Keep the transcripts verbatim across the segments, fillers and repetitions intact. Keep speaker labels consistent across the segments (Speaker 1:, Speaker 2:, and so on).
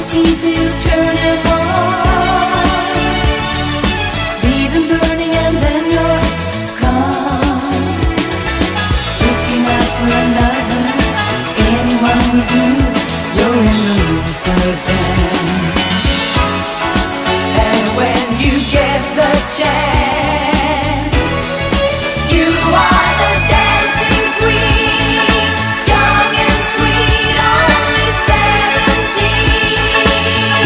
Speaker 1: easy to turn him on. Leave him burning and then you're gone. Looking out for another, anyone will do. You're in the mood for a dance. And when you get the chance, you are the dancing queen, young and sweet, only seventeen.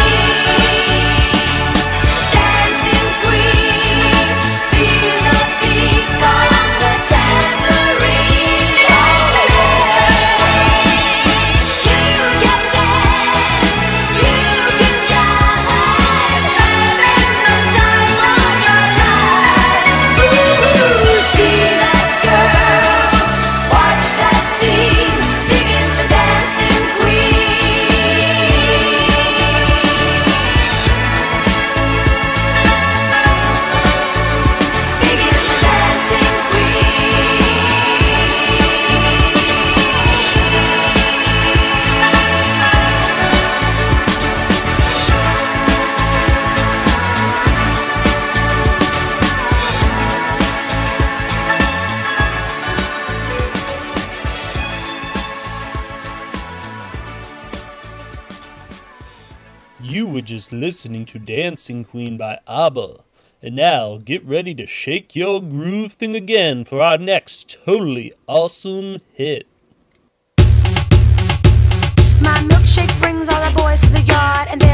Speaker 1: Dancing queen, feel the beat from the tambourine. Oh yeah. You can dance, you can jive, having the time of your life. Ooh, see that girl, watch that scene, digging the dancing queen. Digging the dancing
Speaker 2: You were just listening to Dancing Queen by ABBA. And now, get ready to shake your groove thing again for our next totally awesome hit.
Speaker 3: My milkshake brings all the boys to the yard, and they're